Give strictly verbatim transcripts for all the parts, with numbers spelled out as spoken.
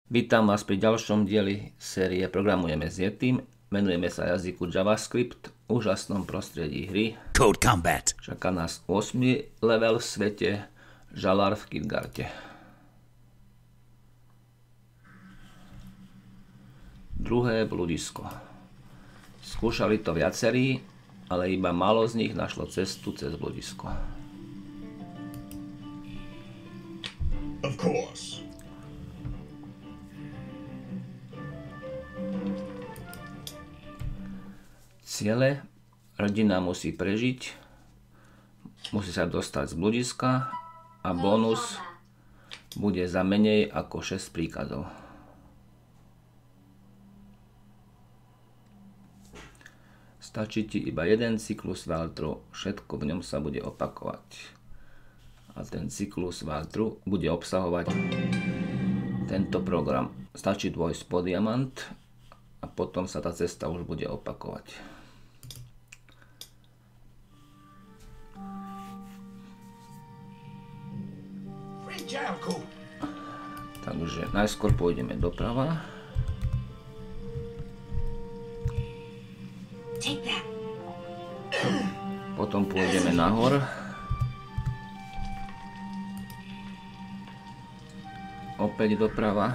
Vítam vás pri ďalšom dieli série Programujeme s Yetim. Venujeme sa jazyku JavaScript v úžasnom prostredí hry. Code Combat. Čaká nás ôsmy level v svete Žalár v Kidgarte. Druhé bludisko. Skúšali to viacerí, ale iba málo z nich našlo cestu cez bludisko. Of course. Ciele: hrdina musí prežiť, musí sa dostať z bludiska a bonus bude za menej ako šesť príkazov. Stačí ti iba jeden cyklus Waltru, všetko v ňom sa bude opakovať. A ten cyklus Waltru bude obsahovať tento program. Stačí dôjsť po diamant a potom sa tá cesta už bude opakovať. Takže najskôr pôjdeme doprava. Potom pôjdeme nahor. Opäť doprava.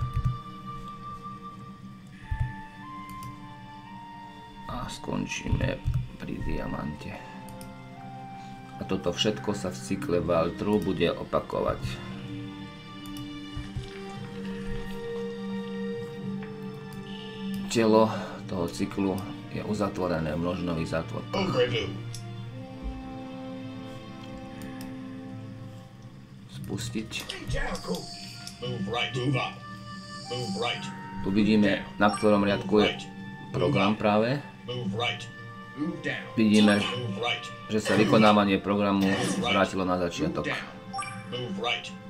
A skončíme pri diamante. A toto všetko sa v cykle Waltru bude opakovať. Telo toho cyklu je uzatvorené v množnových zátvorkách. Spustiť. Tu vidíme, na ktorom riadku je program práve. Vidíme, že sa vykonávanie programu vrátilo na začiatok.